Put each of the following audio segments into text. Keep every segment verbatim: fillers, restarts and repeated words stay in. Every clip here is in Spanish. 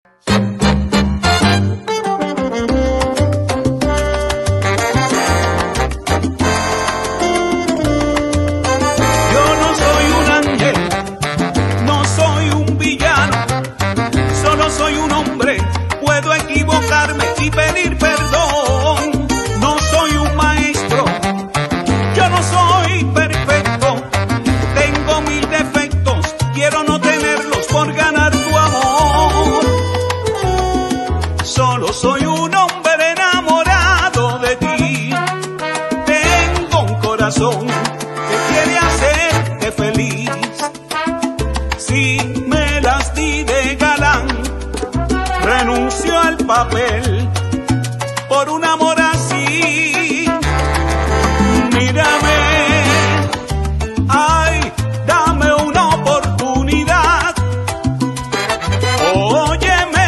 Y pedir perdón. No soy un maestro, yo no soy perfecto, tengo mil defectos, quiero no tenerlos por ganar tu amor. Solo soy un hombre enamorado de ti, tengo un corazón que quiere hacerte feliz. Si me las di de galán, renuncio al papel por un amor así. Mírame, ay, dame una oportunidad. Óyeme,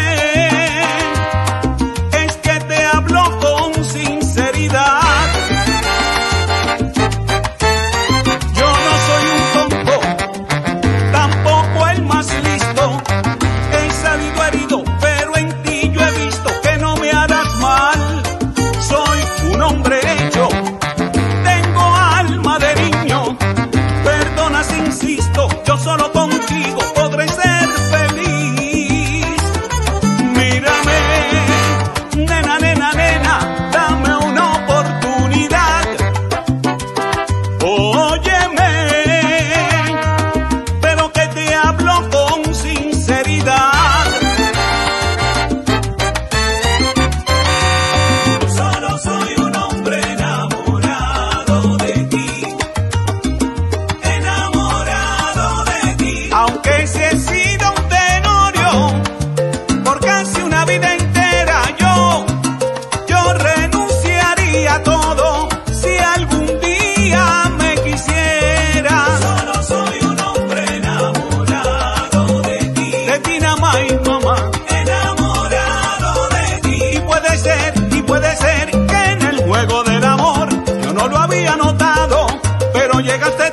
es que te hablo con sinceridad. Yo no soy un tonto, tampoco el más listo. He salido herido, pero en ti yo he visto que no me harás mal. Soy un hombre hecho, tengo alma de niño. Perdona si insisto, yo solo contigo podré ser feliz. Mírame, nena, nena, nena, dame una oportunidad. Óyeme, pero que te hablo con sinceridad. Aunque si he sido un tenorio por casi una vida entera, yo, yo renunciaría a todo si algún día me quisiera. Solo soy un hombre enamorado de ti, de ti nada más y mamá, enamorado de ti. Y puede ser, y puede ser que en el juego del amor yo no lo había notado, pero llegaste